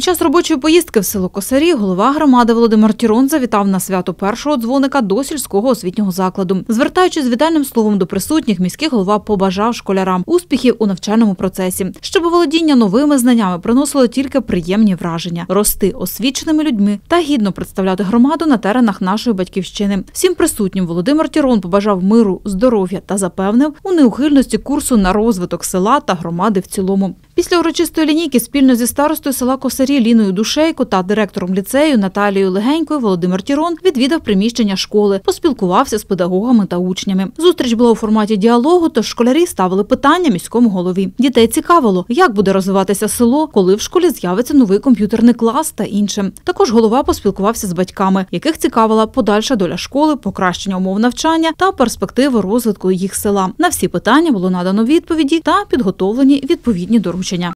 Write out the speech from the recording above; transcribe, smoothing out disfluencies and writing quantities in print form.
час робочої поїздки в село Косарі голова громади Володимир Тірон завітав на свято першого дзвоника до сільського освітнього закладу. Звертаючись з вітальним словом до присутніх, міський голова побажав школярам успіхів у навчальному процесі, щоб володіння новими знаннями приносило тільки приємні враження, рости освіченими людьми та гідно представляти громаду на теренах нашої батьківщини. Всім присутнім Володимир Тірон побажав миру, здоров'я та запевнив у неухильності курсу на розвиток села та громади в цілому. Після урочистої лінійки спільно зі старостою села Косарі Ліною Душейко та директором ліцею Наталією Легенькою Володимир Тірон відвідав приміщення школи, поспілкувався з педагогами та учнями. Зустріч була у форматі діалогу, тож школярі ставили питання міському голові. Дітей цікавило, як буде розвиватися село, коли в школі з'явиться новий комп'ютерний клас та інше. Також голова поспілкувався з батьками, яких цікавила подальша доля школи, покращення умов навчання та перспективи розвитку їх села. На всі питання було надано відповіді та підготовлені відповідні доручення.